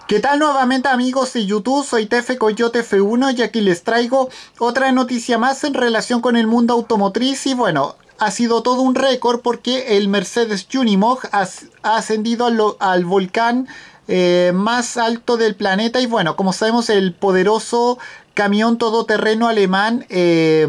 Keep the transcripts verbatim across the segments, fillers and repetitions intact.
¿Qué tal nuevamente amigos de YouTube? Soy Tefe Coyote F uno y aquí les traigo otra noticia más en relación con el mundo automotriz y bueno, ha sido todo un récord porque el Mercedes Unimog ha, ha ascendido al, al volcán eh, más alto del planeta y bueno, como sabemos el poderoso camión todoterreno alemán eh,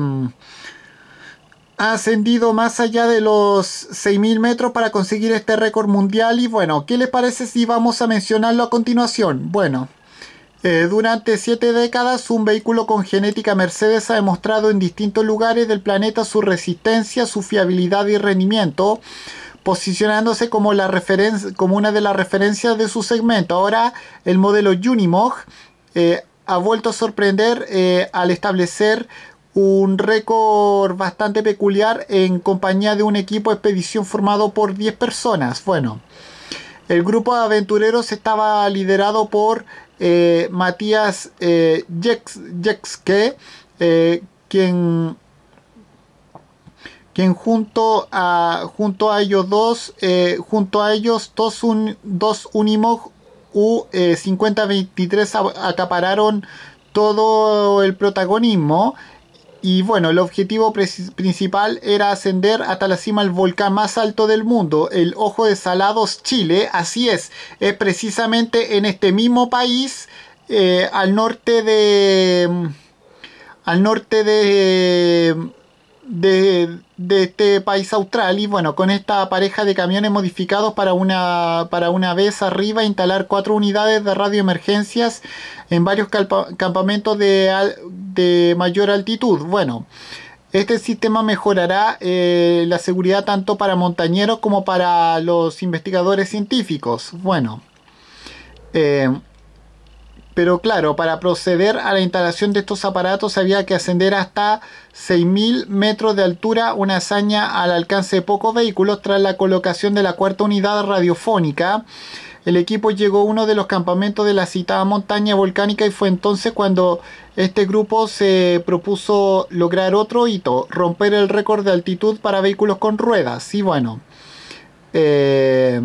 ha ascendido más allá de los seis mil metros para conseguir este récord mundial y bueno, ¿qué les parece si vamos a mencionarlo a continuación? Bueno, eh, durante siete décadas un vehículo con genética Mercedes ha demostrado en distintos lugares del planeta su resistencia, su fiabilidad y rendimiento, posicionándose como, la referen- como una de las referencias de su segmento. Ahora el modelo Unimog eh, ha vuelto a sorprender eh, al establecer un récord bastante peculiar en compañía de un equipo de expedición formado por diez personas. Bueno, el grupo de aventureros estaba liderado por eh, Matías eh, Jekske, eh, quien, quien junto a junto a ellos dos, eh, junto a ellos dos, un, dos Unimog U cincuenta veintitrés acapararon todo el protagonismo. Y bueno, el objetivo principal era ascender hasta la cima del volcán más alto del mundo, el Ojo de Salados, Chile. Así es, es precisamente en este mismo país, eh, al norte de... al norte de... De, de este país austral. Y bueno, con esta pareja de camiones modificados para una, para una vez arriba instalar cuatro unidades de radioemergencias en varios campamentos de, de mayor altitud. Bueno, este sistema mejorará eh, la seguridad tanto para montañeros como para los investigadores científicos. Bueno, eh, pero claro, para proceder a la instalación de estos aparatos había que ascender hasta seis mil metros de altura, una hazaña al alcance de pocos vehículos. Tras la colocación de la cuarta unidad radiofónica, el equipo llegó a uno de los campamentos de la citada montaña volcánica y fue entonces cuando este grupo se propuso lograr otro hito, romper el récord de altitud para vehículos con ruedas. Y bueno, eh,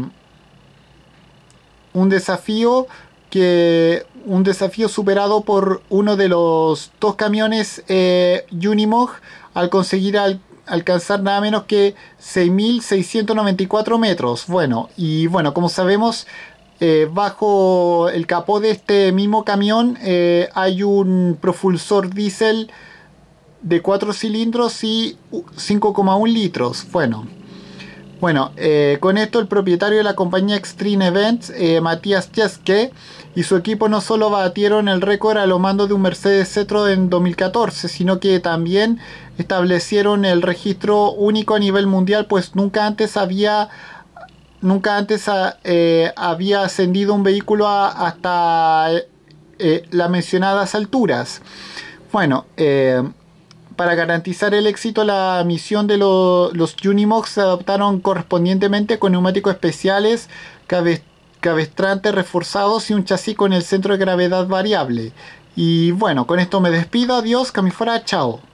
un desafío que un desafío superado por uno de los dos camiones eh, Unimog al conseguir al, alcanzar nada menos que seis mil seiscientos noventa y cuatro metros. Bueno, y bueno, como sabemos, eh, bajo el capó de este mismo camión eh, hay un propulsor diésel de cuatro cilindros y cinco coma uno litros. Bueno. Bueno, eh, con esto el propietario de la compañía Extreme Events, eh, Matías Jekske, y su equipo no solo batieron el récord a lo mando de un Mercedes C-Tron en dos mil catorce, sino que también establecieron el registro único a nivel mundial, pues nunca antes había, nunca antes eh, había ascendido un vehículo a, hasta eh, las mencionadas alturas. Bueno, eh, para garantizar el éxito, la misión de lo, los Unimog se adaptaron correspondientemente con neumáticos especiales, cabe, cabestrantes reforzados y un chasis con el centro de gravedad variable. Y bueno, con esto me despido. Adiós, que me fuera, chao.